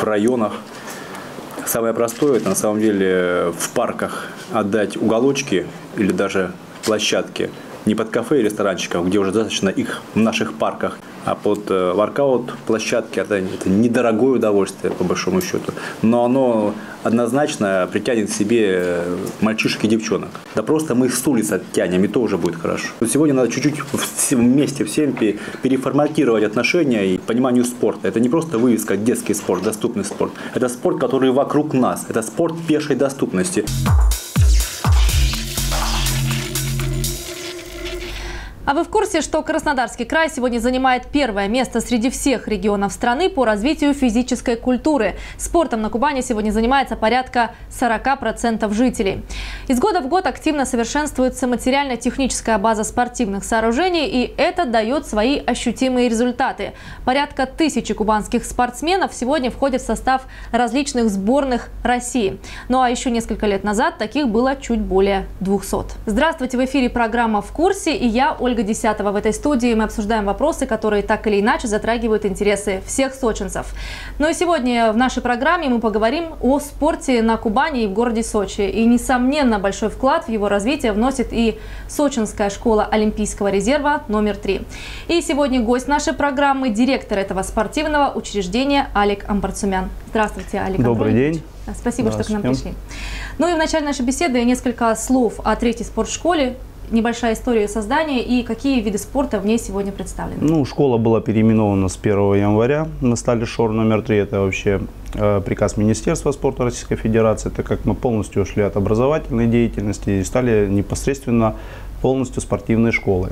районах. Самое простое – это на самом деле в парках отдать уголочки или даже площадки не под кафе и ресторанчиков, где уже достаточно их в наших парках, а под воркаут площадки. Это недорогое удовольствие, по большому счету, но оно однозначно притянет к себе мальчишек и девчонок. Да просто мы их с улиц оттянем, и то уже будет хорошо. Сегодня надо чуть-чуть вместе всем переформатировать отношения и пониманию спорта. Это не просто вывеска детский спорт, доступный спорт. Это спорт, который вокруг нас. Это спорт пешей доступности. А вы в курсе, что Краснодарский край сегодня занимает первое место среди всех регионов страны по развитию физической культуры? Спортом на Кубани сегодня занимается порядка 40% жителей. Из года в год активно совершенствуется материально-техническая база спортивных сооружений, и это дает свои ощутимые результаты. Порядка 1000 кубанских спортсменов сегодня входят в состав различных сборных России. Ну а еще несколько лет назад таких было чуть более 200. Здравствуйте, в эфире программа «В курсе», и я, Ольга Десятова. В этой студии мы обсуждаем вопросы, которые так или иначе затрагивают интересы всех сочинцев. Ну и сегодня в нашей программе мы поговорим о спорте на Кубани и в городе Сочи. И, несомненно, большой вклад в его развитие вносит и Сочинская школа Олимпийского резерва номер 3. И сегодня гость нашей программы – директор этого спортивного учреждения Алик Амбарцумян. Здравствуйте, Алик. Добрый день. Спасибо, что к нам пришли. Ну и в начале нашей беседы несколько слов о третьей спортшколе. Небольшая история создания и какие виды спорта в ней сегодня представлены? Ну, школа была переименована с 1 января. Мы стали ШОР номер 3. Это вообще приказ Министерства спорта Российской Федерации, так как мы полностью ушли от образовательной деятельности и стали непосредственно полностью спортивной школой.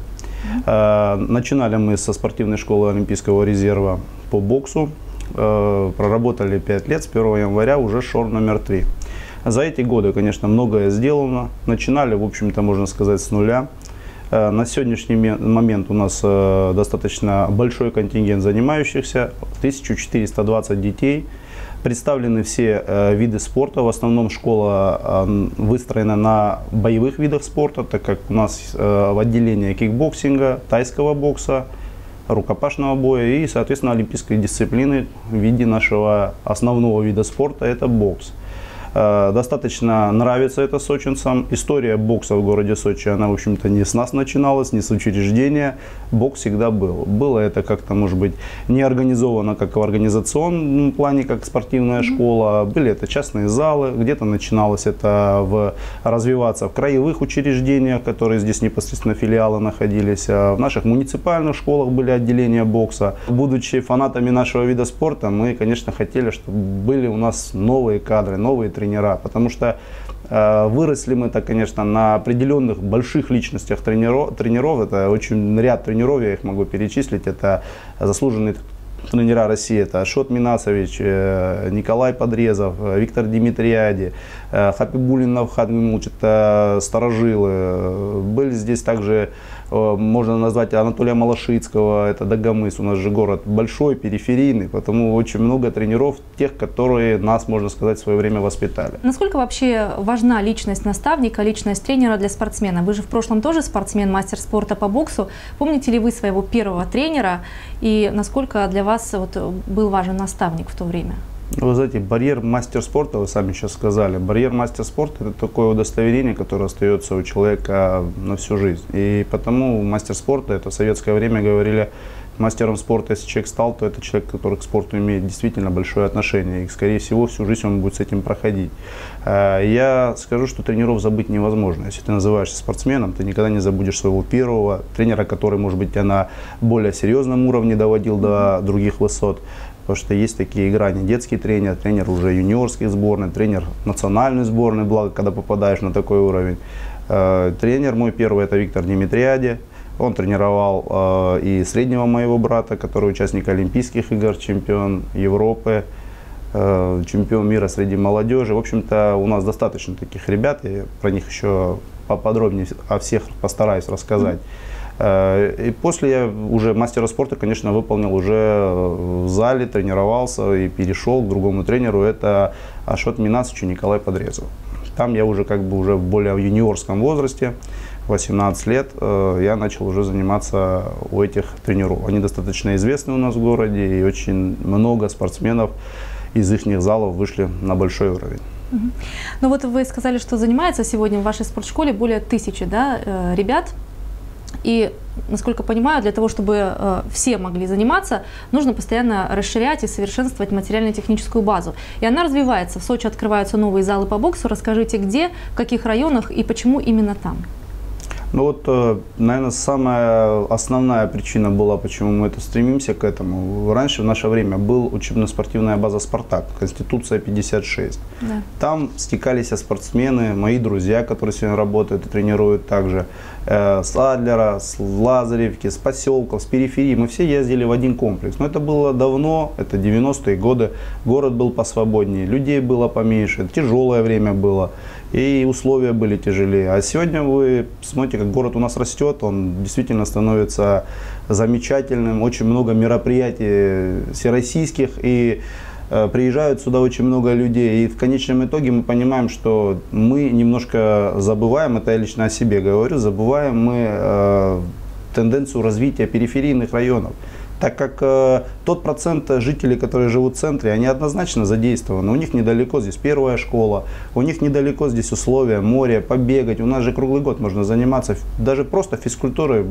Начинали мы со спортивной школы Олимпийского резерва по боксу. Проработали 5 лет, с 1 января уже ШОР номер 3. За эти годы, конечно, многое сделано. Начинали, в общем-то, можно сказать, с нуля. На сегодняшний момент у нас достаточно большой контингент занимающихся, 1420 детей. Представлены все виды спорта. В основном школа выстроена на боевых видах спорта, так как у нас в отделении кикбоксинга, тайского бокса, рукопашного боя и, соответственно, олимпийской дисциплины в виде нашего основного вида спорта – это бокс. Достаточно нравится это сочинцам. История бокса в городе Сочи, она, в общем-то, не с нас начиналась, не с учреждения. Бокс всегда был. Было это как-то, может быть, не организовано как в организационном плане, как спортивная школа. Были это частные залы, где-то начиналось это развиваться в краевых учреждениях, которые здесь непосредственно филиалы находились. В наших муниципальных школах были отделения бокса. Будучи фанатами нашего вида спорта, мы, конечно, хотели, чтобы были у нас новые кадры, новые тренера, потому что выросли мы-то, конечно, на определенных больших личностях тренеров. Это очень ряд тренеров, я их могу перечислить. Это заслуженные тренера России. Это Ашот Минасович, Николай Подрезов, Виктор Димитриади, Хапибулин Навхат Мимуч, это старожилы. Были здесь также, можно назвать, Анатолия Малашицкого, это Дагомыс. У нас же город большой, периферийный, потому очень много тренеров, тех, которые нас, можно сказать, в свое время воспитали. Насколько вообще важна личность наставника, личность тренера для спортсмена? Вы же в прошлом тоже спортсмен, мастер спорта по боксу. Помните ли вы своего первого тренера и насколько для вас был важен наставник в то время? Вы знаете, барьер мастер спорта, вы сами сейчас сказали, барьер мастер спорта – это такое удостоверение, которое остается у человека на всю жизнь. И потому мастер спорта, это в советское время говорили, мастером спорта, если человек стал, то это человек, который к спорту имеет действительно большое отношение. И, скорее всего, всю жизнь он будет с этим проходить. Я скажу, что тренеров забыть невозможно. Если ты называешься спортсменом, ты никогда не забудешь своего первого тренера, который, может быть, тебя на более серьезном уровне доводил до других высот. Потому что есть такие грани. Детский тренер, тренер уже юниорских сборной, тренер национальной сборной, благо, когда попадаешь на такой уровень. Тренер мой первый – это Виктор Димитриади. Он тренировал и среднего моего брата, который участник Олимпийских игр, чемпион Европы, чемпион мира среди молодежи. В общем-то, у нас достаточно таких ребят, я про них еще поподробнее о всех постараюсь рассказать. И после я уже мастера спорта, конечно, выполнил уже в зале, тренировался и перешел к другому тренеру, это Ашот Минасович и Николай Подрезов. Там я уже уже в более юниорском возрасте, 18 лет, я начал уже заниматься у этих тренеров. Они достаточно известны у нас в городе, и очень много спортсменов из их залов вышли на большой уровень. Ну вот вы сказали, что занимается сегодня в вашей спортшколе более 1000 ребят. И, насколько понимаю, для того, чтобы все могли заниматься, нужно постоянно расширять и совершенствовать материально-техническую базу. И она развивается. В Сочи открываются новые залы по боксу. Расскажите, где, в каких районах и почему именно там? Ну вот, наверное, самая основная причина была, почему мы стремимся к этому. Раньше, в наше время, была учебно-спортивная база «Спартак», Конституция 56. Да. Там стекались спортсмены, мои друзья, которые сегодня работают и тренируют также, с Адлера, с Лазаревки, с поселков, с периферии. Мы все ездили в один комплекс. Но это было давно, это 90-е годы. Город был посвободнее, людей было поменьше, тяжелое время было. И условия были тяжелее. А сегодня вы смотрите, как город у нас растет, он действительно становится замечательным. Очень много мероприятий всероссийских, и приезжают сюда очень много людей. И в конечном итоге мы понимаем, что мы немножко забываем, это я лично о себе говорю, забываем мы тенденцию развития периферийных районов. Так как тот процент жителей, которые живут в центре, они однозначно задействованы. У них недалеко здесь первая школа, у них недалеко здесь условия, море, побегать. У нас же круглый год можно заниматься, даже просто физкультурой,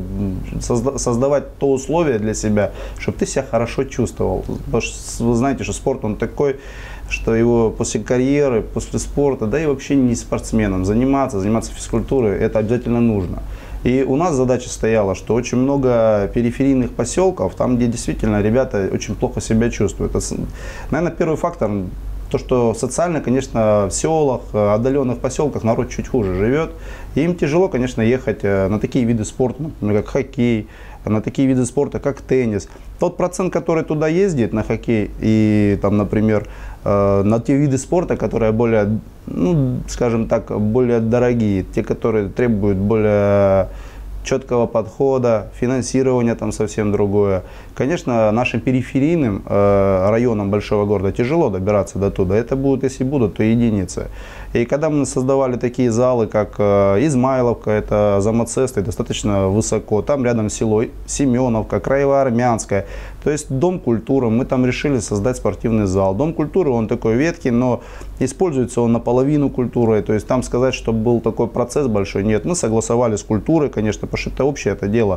создавать то условие для себя, чтобы ты себя хорошо чувствовал. Потому что вы знаете, что спорт, он такой, что его после карьеры, после спорта, да и вообще не спортсменом, заниматься физкультурой, это обязательно нужно. И у нас задача стояла, что очень много периферийных поселков, там, где действительно ребята очень плохо себя чувствуют. Это, наверное, первый фактор, то, что социально, конечно, в селах, отдаленных поселках народ чуть хуже живет. И им тяжело, конечно, ехать на такие виды спорта, например, как хоккей, на такие виды спорта, как теннис. Тот процент, который туда ездит на хоккей и, там, например, на те виды спорта, которые более, ну, скажем так, более дорогие, те, которые требуют более четкого подхода, финансирования там совсем другое. Конечно, нашим периферийным районам большого города тяжело добираться до туда. Это будут, если будут, то единицы. И когда мы создавали такие залы, как Измайловка, это за Мацестой, достаточно высоко, там рядом село Семеновка, Краево-Армянская, то есть Дом культуры, мы там решили создать спортивный зал. Дом культуры, он такой ветхий, но используется он наполовину культурой, то есть там сказать, что был такой процесс большой, нет. Мы согласовали с культурой, конечно, потому что это общее это дело.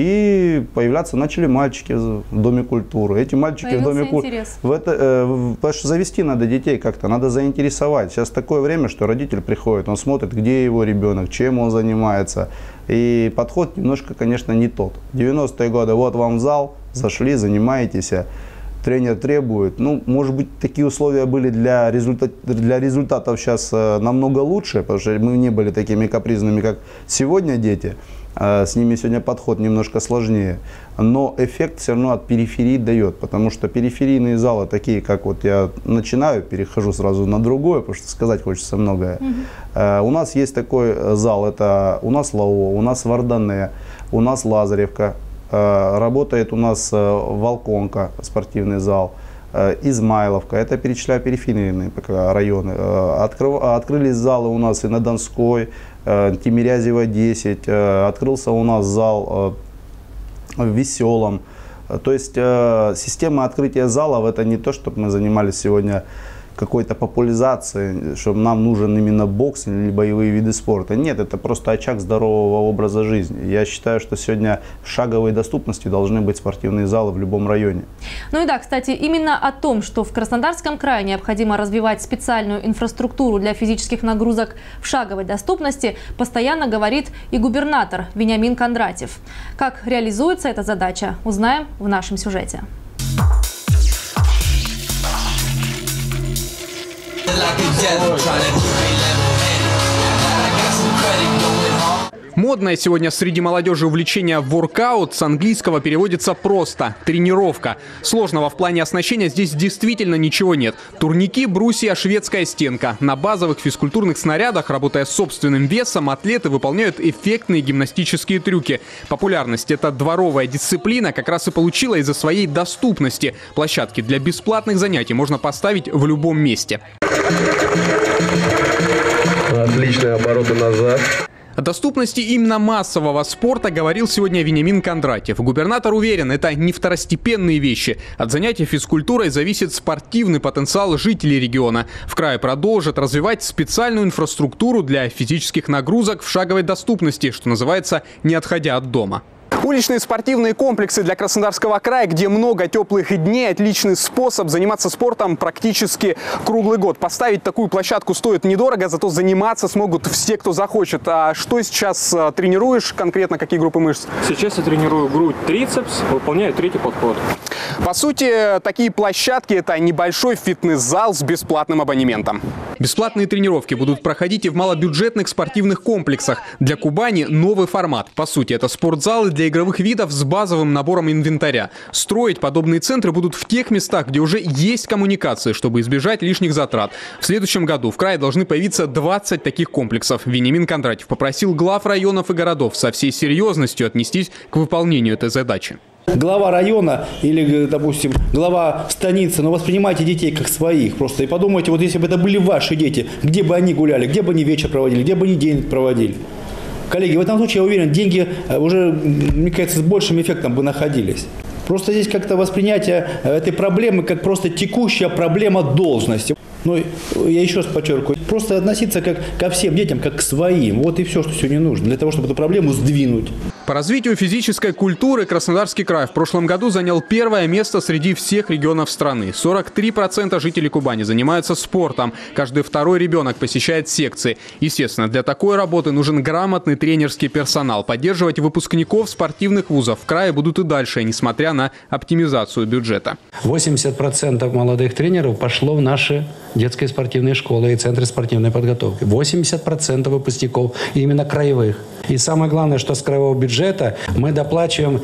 И появляться начали мальчики в Доме культуры. Эти мальчики в Доме культуры, потому что завести надо детей как-то, надо заинтересовать. Сейчас такое время, что родитель приходит, он смотрит, где его ребенок, чем он занимается. И подход немножко, конечно, не тот. 90-е годы, вот вам зал, зашли, занимаетесь, тренер требует. Ну, может быть, такие условия были для результатов сейчас намного лучше, потому что мы не были такими капризными, как сегодня дети. С ними сегодня подход немножко сложнее. Но эффект все равно от периферии дает, потому что периферийные залы, такие как вот я начинаю, перехожу сразу на другое, потому что сказать хочется многое. У нас есть такой зал, это у нас ЛАО, у нас Вардане, у нас Лазаревка, работает у нас Волконка, спортивный зал, Измайловка, это перечисляю периферийные районы. Открылись залы у нас и на Донской, Тимирязева 10, открылся у нас зал в Веселом. То есть система открытия залов это не то, чтобы мы занимались сегодня какой-то популяризацией, что нам нужен именно бокс или боевые виды спорта. Нет, это просто очаг здорового образа жизни. Я считаю, что сегодня в шаговой доступности должны быть спортивные залы в любом районе. Ну и да, кстати, именно о том, что в Краснодарском крае необходимо развивать специальную инфраструктуру для физических нагрузок в шаговой доступности, постоянно говорит и губернатор Вениамин Кондратьев. Как реализуется эта задача, узнаем в нашем сюжете. Модное сегодня среди молодежи увлечение воркаут с английского переводится просто «тренировка». Сложного в плане оснащения здесь действительно ничего нет. Турники, брусья, шведская стенка. На базовых физкультурных снарядах, работая с собственным весом, атлеты выполняют эффектные гимнастические трюки. Популярность эта дворовая дисциплина как раз и получила из-за своей доступности. Площадки для бесплатных занятий можно поставить в любом месте. Отличные обороты назад. О доступности именно массового спорта говорил сегодня Вениамин Кондратьев. Губернатор уверен, это не второстепенные вещи. От занятий физкультурой зависит спортивный потенциал жителей региона. В крае продолжат развивать специальную инфраструктуру для физических нагрузок в шаговой доступности, что называется, не отходя от дома. Уличные спортивные комплексы для Краснодарского края, где много теплых дней, отличный способ заниматься спортом практически круглый год. Поставить такую площадку стоит недорого, зато заниматься смогут все, кто захочет. А что сейчас тренируешь конкретно, какие группы мышц? Сейчас я тренирую грудь, трицепс, выполняю третий подход. По сути, такие площадки – это небольшой фитнес-зал с бесплатным абонементом. Бесплатные тренировки будут проходить и в малобюджетных спортивных комплексах. Для Кубани новый формат. По сути, это спортзалы для игровых видов с базовым набором инвентаря. Строить подобные центры будут в тех местах, где уже есть коммуникации, чтобы избежать лишних затрат. В следующем году в крае должны появиться 20 таких комплексов. Вениамин Кондратьев попросил глав районов и городов со всей серьезностью отнестись к выполнению этой задачи. Глава района или, допустим, глава станицы, но воспринимайте детей как своих просто. И подумайте, вот если бы это были ваши дети, где бы они гуляли, где бы они вечер проводили, где бы они день проводили. Коллеги, в этом случае, я уверен, деньги уже, мне кажется, с большим эффектом бы находились. Просто здесь как-то воспринятие этой проблемы как просто текущая проблема должности. Но я еще раз подчеркиваю, просто относиться как ко всем детям, как к своим. Вот и все, что сегодня нужно, для того, чтобы эту проблему сдвинуть. По развитию физической культуры Краснодарский край в прошлом году занял первое место среди всех регионов страны. 43% жителей Кубани занимаются спортом. Каждый второй ребенок посещает секции. Естественно, для такой работы нужен грамотный тренерский персонал. Поддерживать выпускников спортивных вузов в крае будут и дальше, несмотря на оптимизацию бюджета. 80% молодых тренеров пошло в наши детские спортивные школы и центры спортивной подготовки. 80% выпускников именно краевых. И самое главное, что с краевого бюджета мы доплачиваем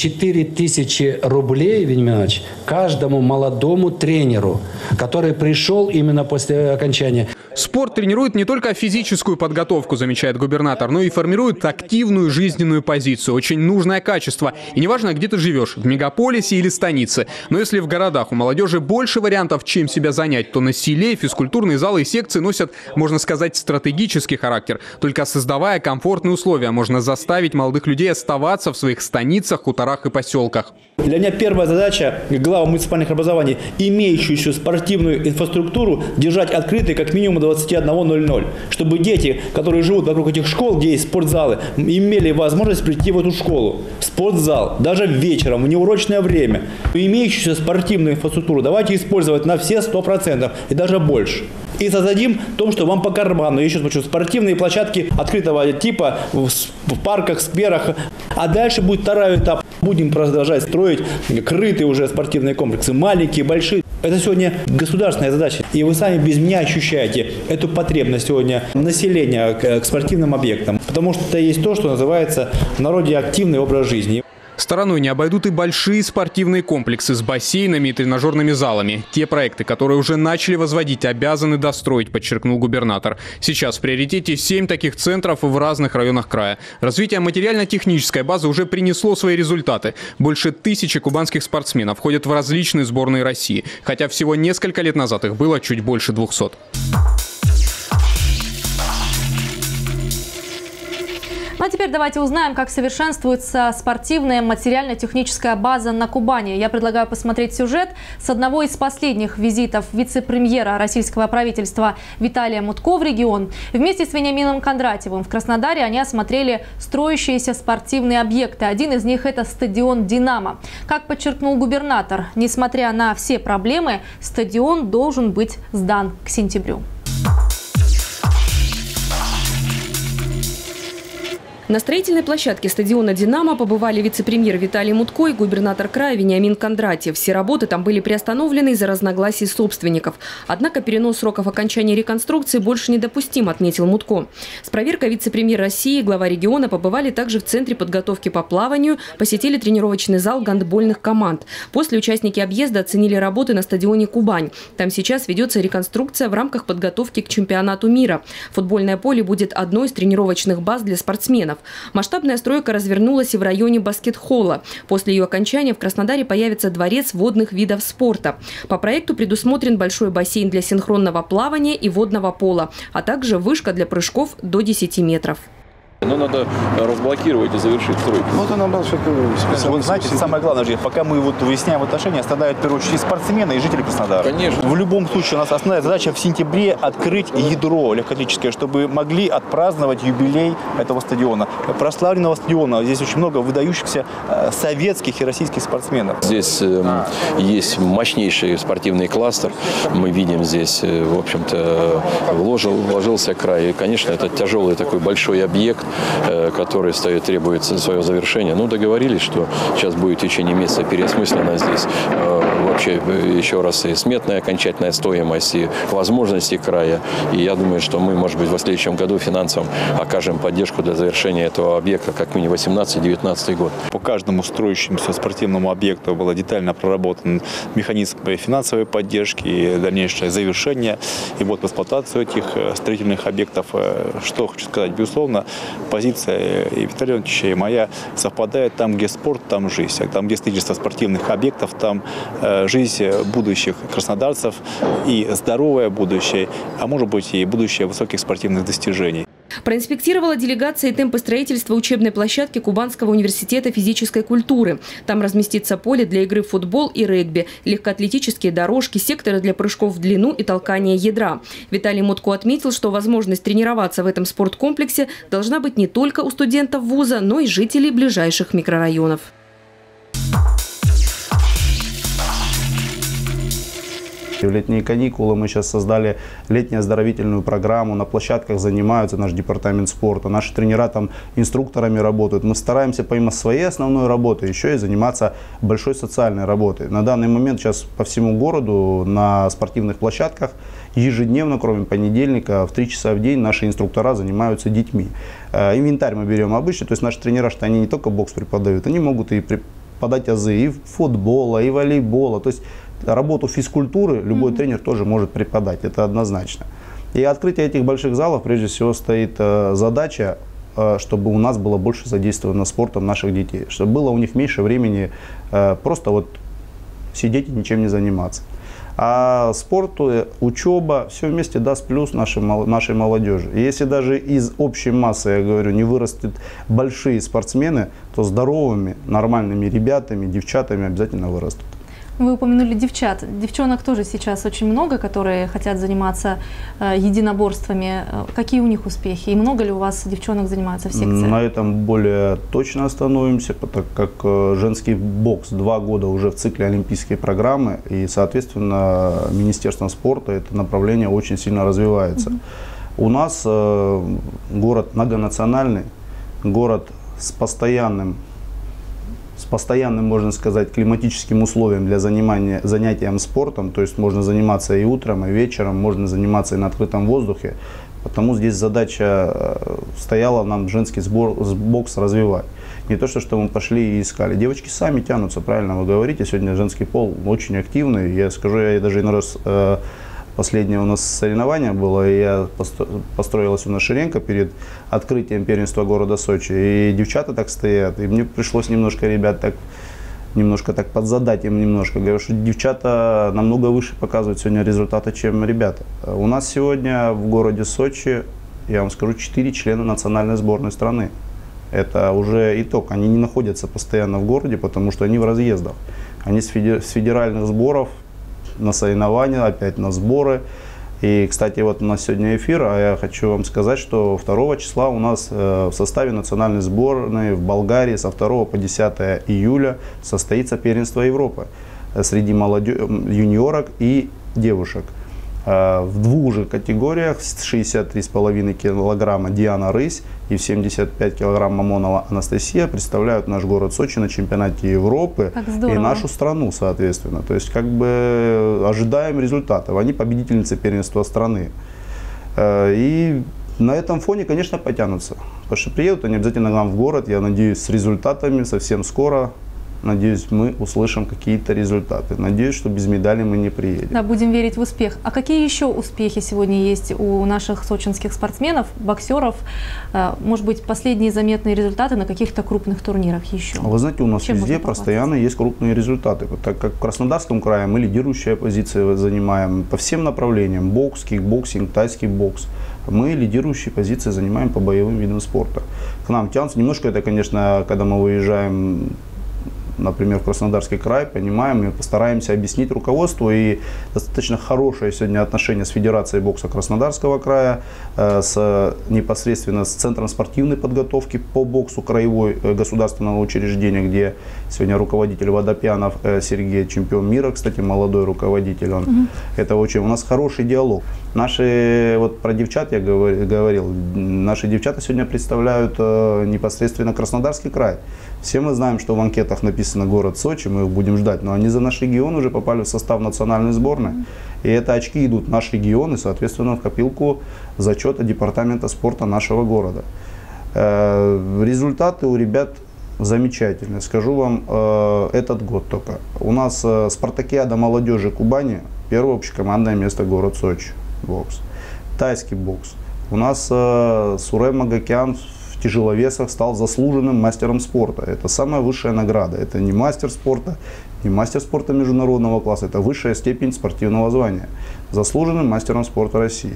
4000 рублей, Вениамин Иванович, каждому молодому тренеру, который пришел именно после окончания. Спорт тренирует не только физическую подготовку, замечает губернатор, но и формирует активную жизненную позицию. Очень нужное качество. И неважно, где ты живешь, в мегаполисе или станице. Но если в городах у молодежи больше вариантов, чем себя занять, то на селе физкультурные залы и секции носят, можно сказать, стратегический характер. Только создавая комфортные условия, можно заставить молодых людей оставаться в своих станицах, хуторах и поселках. Для меня первая задача глав муниципальных образований, имеющуюся спортивную инфраструктуру, держать открытой как минимум 21:00, чтобы дети, которые живут вокруг этих школ, где есть спортзалы, имели возможность прийти в эту школу, в спортзал, даже вечером, в неурочное время. Имеющуюся спортивную инфраструктуру давайте использовать на все 100% и даже больше. И создадим то, что вам по карману. Я еще хочу спортивные площадки открытого типа в парках, скверах. А дальше будет второй этап. Будем продолжать строить крытые уже спортивные комплексы, маленькие, большие. Это сегодня государственная задача. И вы сами без меня ощущаете эту потребность сегодня населения к спортивным объектам. Потому что это есть то, что называется в народе активный образ жизни. Стороной не обойдут и большие спортивные комплексы с бассейнами и тренажерными залами. Те проекты, которые уже начали возводить, обязаны достроить, подчеркнул губернатор. Сейчас в приоритете 7 таких центров в разных районах края. Развитие материально-технической базы уже принесло свои результаты. Больше 1000 кубанских спортсменов входят в различные сборные России, хотя всего несколько лет назад их было чуть больше 200. Ну а теперь давайте узнаем, как совершенствуется спортивная материально-техническая база на Кубани. Я предлагаю посмотреть сюжет с одного из последних визитов вице-премьера российского правительства Виталия Мутко в регион. Вместе с Вениамином Кондратьевым в Краснодаре они осмотрели строящиеся спортивные объекты. Один из них – это стадион «Динамо». Как подчеркнул губернатор, несмотря на все проблемы, стадион должен быть сдан к сентябрю. На строительной площадке стадиона «Динамо» побывали вице-премьер Виталий Мутко и губернатор края Вениамин Кондратьев. Все работы там были приостановлены из-за разногласий собственников. Однако перенос сроков окончания реконструкции больше недопустим, отметил Мутко. С проверкой вице-премьер России и глава региона побывали также в Центре подготовки по плаванию, посетили тренировочный зал гандбольных команд. После участники объезда оценили работы на стадионе «Кубань». Там сейчас ведется реконструкция в рамках подготовки к чемпионату мира. Футбольное поле будет одной из тренировочных баз для спортсменов. Масштабная стройка развернулась и в районе баскет-холла. После ее окончания в Краснодаре появится дворец водных видов спорта. По проекту предусмотрен большой бассейн для синхронного плавания и водного пола, а также вышка для прыжков до 10 метров. Но надо разблокировать и завершить стройку. Вот она была что-то специально. Вы знаете, самое главное же, пока мы вот выясняем отношения, страдают в первую очередь и спортсмены, и жители Краснодара. Конечно. В любом случае у нас основная задача в сентябре открыть ядро легкоатлетическое, чтобы могли отпраздновать юбилей этого стадиона. Прославленного стадиона. Здесь очень много выдающихся советских и российских спортсменов. Здесь есть мощнейший спортивный кластер. Мы видим здесь, в общем-то, вложился край. И, конечно, это тяжелый такой большой объект, который требует свое завершение. Ну, договорились, что сейчас будет в течение месяца переосмыслена здесь вообще еще раз и сметная окончательная стоимость, и возможности края. И я думаю, что мы, может быть, в следующем году финансово окажем поддержку для завершения этого объекта, как минимум 18-19 год. По каждому строящемуся спортивному объекту было детально проработан механизм финансовой поддержки и дальнейшее завершение и вот в эксплуатацию этих строительных объектов. Что хочу сказать, безусловно, позиция и Виталия Ивановича, и моя совпадает: там, где спорт, там жизнь. Там, где строительство спортивных объектов, там жизнь будущих краснодарцев и здоровое будущее, а может быть и будущее высоких спортивных достижений. Проинспектировала делегация темпы строительства учебной площадки Кубанского университета физической культуры. Там разместится поле для игры в футбол и регби, легкоатлетические дорожки, секторы для прыжков в длину и толкания ядра. Виталий Мутко отметил, что возможность тренироваться в этом спорткомплексе должна быть не только у студентов вуза, но и жителей ближайших микрорайонов. В летние каникулы мы сейчас создали летнюю оздоровительную программу. На площадках занимаются наш департамент спорта. Наши тренера там инструкторами работают. Мы стараемся помимо своей основной работы еще и заниматься большой социальной работой. На данный момент сейчас по всему городу на спортивных площадках ежедневно, кроме понедельника, в 3 часа в день наши инструктора занимаются детьми. Инвентарь мы берем обычный, то есть наши тренера, что они не только бокс преподают, они могут и преподать азы и футбола, и волейбола. То есть работу физкультуры любой тренер тоже может преподать, это однозначно. И открытие этих больших залов, прежде всего, стоит задача, чтобы у нас было больше задействовано спортом наших детей, чтобы было у них меньше времени просто вот сидеть и ничем не заниматься. А спорт, учеба, все вместе даст плюс нашей молодежи. И если даже из общей массы, я говорю, не вырастут большие спортсмены, то здоровыми, нормальными ребятами, девчатами обязательно вырастут. Вы упомянули девчат. Девчонок тоже сейчас очень много, которые хотят заниматься единоборствами. Какие у них успехи? И много ли у вас девчонок занимаются в секции? На этом более точно остановимся, так как женский бокс 2 года уже в цикле олимпийской программы, и, соответственно, Министерством спорта это направление очень сильно развивается. У нас город многонациональный, город с постоянным, можно сказать, климатическим условием для занятием спортом, то есть можно заниматься и утром, и вечером, можно заниматься и на открытом воздухе, потому здесь задача стояла нам женский бокс развивать. Не то, что мы пошли и искали. Девочки сами тянутся, правильно вы говорите, сегодня женский пол очень активный, я скажу, я даже иной раз... Последнее у нас соревнование было, и я построилась у нас шеренга перед открытием первенства города Сочи. И девчата так стоят, и мне пришлось немножко ребят так подзадать им немножко. Говорю, что девчата намного выше показывают сегодня результаты, чем ребята. У нас сегодня в городе Сочи, я вам скажу, 4 члена национальной сборной страны. Это уже итог. Они не находятся постоянно в городе, потому что они в разъездах. Они с федеральных сборов на соревнования, опять на сборы. И, кстати, вот у нас сегодня эфир, а я хочу вам сказать, что 2 числа у нас в составе национальной сборной в Болгарии со 2 по 10 июля состоится первенство Европы среди юниорок и девушек. В 2 же категориях, 63,5 килограмма Диана Рысь и в 75 килограмм Мамонова Анастасия представляют наш город Сочи на чемпионате Европы и нашу страну, соответственно. То есть, как бы ожидаем результатов. Они победительницы первенства страны. И на этом фоне, конечно, потянутся. Потому что приедут они обязательно к нам в город, я надеюсь, с результатами совсем скоро. Надеюсь, мы услышим какие-то результаты. Надеюсь, что без медали мы не приедем. Да, будем верить в успех. А какие еще успехи сегодня есть у наших сочинских спортсменов, боксеров? Может быть, последние заметные результаты на каких-то крупных турнирах еще? Вы знаете, у нас Чем везде постоянно есть крупные результаты. Вот так как в Краснодарском крае мы лидирующая позиция занимаем по всем направлениям. Бокс, кикбоксинг, тайский бокс. Мы лидирующие позиции занимаем по боевым видам спорта. К нам тянутся. Немножко это, конечно, когда мы выезжаем, например, в Краснодарский край, понимаем, мы постараемся объяснить руководству, и достаточно хорошее сегодня отношение с Федерацией бокса Краснодарского края, непосредственно с Центром спортивной подготовки по боксу краевой государственного учреждения, где сегодня руководитель Водопьянов Сергей, чемпион мира, кстати, молодой руководитель, это очень, у нас хороший диалог. Наши, вот про девчат я говорил, наши девчата сегодня представляют непосредственно Краснодарский край. Все мы знаем, что в анкетах написано город Сочи, мы их будем ждать, но они за наш регион уже попали в состав национальной сборной. И это очки идут в наш регион и, соответственно, в копилку зачета департамента спорта нашего города. Результаты у ребят замечательные. Скажу вам, этот год только. У нас спартакиада молодежи Кубани, первое общекомандное место город Сочи, бокс. Тайский бокс. У нас Сурем Магакян в тяжеловесах стал заслуженным мастером спорта. Это самая высшая награда. Это не мастер спорта, не мастер спорта международного класса. Это высшая степень спортивного звания. Заслуженным мастером спорта России.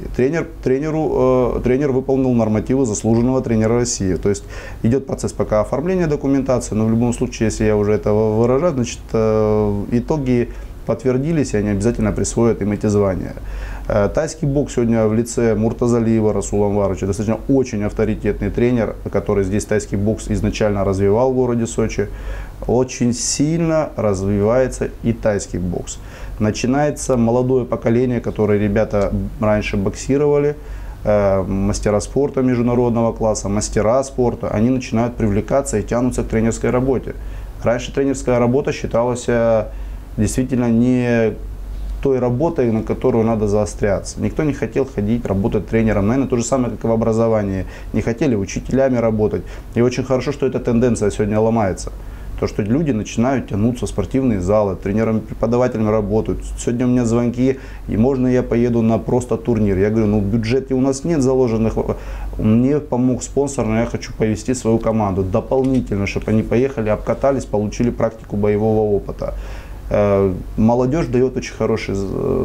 Тренер выполнил нормативы заслуженного тренера России. То есть идет процесс пока оформления документации, но в любом случае, если я уже это выражаю, значит, итоги подтвердились, и они обязательно присвоят им эти звания. Тайский бокс сегодня в лице Муртазалиева Расула Анваровича, достаточно очень авторитетный тренер, который здесь тайский бокс изначально развивал в городе Сочи. Очень сильно развивается и тайский бокс. Начинается молодое поколение, которое ребята раньше боксировали, мастера спорта международного класса, мастера спорта, они начинают привлекаться и тянутся к тренерской работе. Раньше тренерская работа считалась действительно не той работой, на которую надо заостряться. Никто не хотел ходить, работать тренером. Наверное, то же самое, как и в образовании. Не хотели учителями работать. И очень хорошо, что эта тенденция сегодня ломается. То, что люди начинают тянуться в спортивные залы, тренерами, преподавателями работают. Сегодня у меня звонки, и можно я поеду на просто турнир. Я говорю, ну в бюджете у нас нет заложенных. Мне помог спонсор, но я хочу повести свою команду дополнительно, чтобы они поехали, обкатались, получили практику боевого опыта. Молодежь дает очень хороший,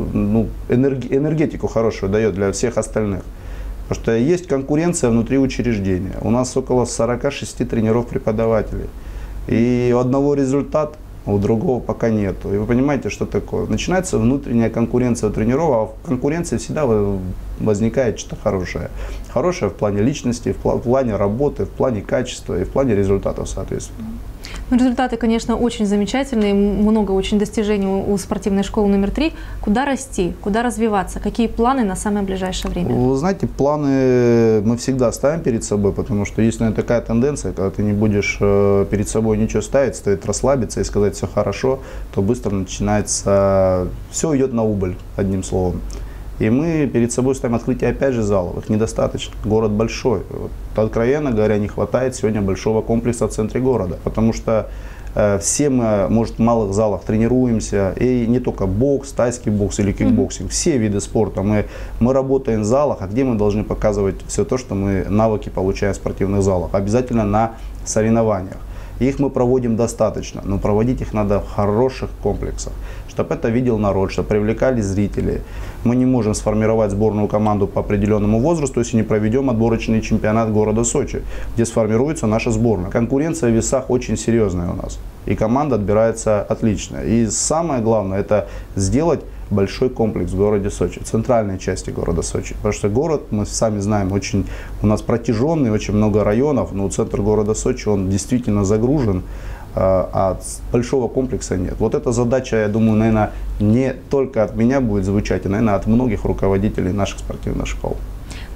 энергетику хорошую дает для всех остальных. Потому что есть конкуренция внутри учреждения. У нас около 46 тренеров-преподавателей. И у одного результат, а у другого пока нету. И вы понимаете, что такое? Начинается внутренняя конкуренция у тренеров, а в конкуренции всегда возникает что-то хорошее. Хорошее в плане личности, в плане работы, в плане качества и в плане результатов, соответственно. Ну, результаты, конечно, очень замечательные, много очень достижений у спортивной школы номер 3. Куда расти, куда развиваться? Какие планы на самое ближайшее время? Вы знаете, планы мы всегда ставим перед собой, потому что есть, наверное, такая тенденция, когда ты не будешь перед собой ничего ставить, стоит расслабиться и сказать все хорошо, то быстро начинается, все идет на убыль, одним словом. И мы перед собой ставим открытие, опять же, залов. Их недостаточно. Город большой. Вот, откровенно говоря, не хватает сегодня большого комплекса в центре города. Потому что все мы, может, в малых залах тренируемся. И не только бокс, тайский бокс или кикбоксинг. Все виды спорта. Мы работаем в залах, а где мы должны показывать все то, что мы навыки получаем в спортивных залах. Обязательно на соревнованиях. Их мы проводим достаточно, но проводить их надо в хороших комплексах, чтобы это видел народ, чтобы привлекали зрители. Мы не можем сформировать сборную команду по определенному возрасту, если не проведем отборочный чемпионат города Сочи, где сформируется наша сборная. Конкуренция в весах очень серьезная у нас, и команда отбирается отлично. И самое главное, это сделать большой комплекс в городе Сочи, в центральной части города Сочи. Потому что город, мы сами знаем, очень у нас протяженный, очень много районов, но центр города Сочи, он действительно загружен, а большого комплекса нет. Вот эта задача, я думаю, наверное, не только от меня будет звучать, а, наверное, от многих руководителей наших спортивных школ.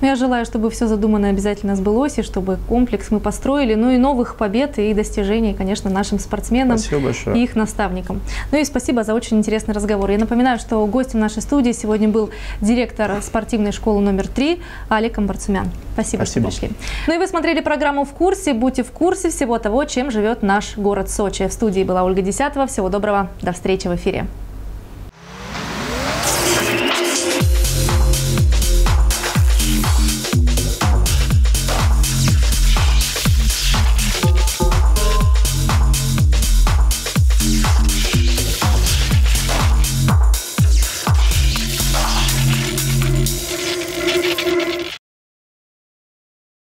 Я желаю, чтобы все задуманное обязательно сбылось, и чтобы комплекс мы построили, ну и новых побед и достижений, конечно, нашим спортсменам и их наставникам. Ну и спасибо за очень интересный разговор. Я напоминаю, что гостем нашей студии сегодня был директор спортивной школы номер 3 Алик Амбарцумян. Спасибо, что пришли. Ну и вы смотрели программу «В курсе». Будьте в курсе всего того, чем живет наш город Сочи. В студии была Ольга Десятова. Всего доброго. До встречи в эфире.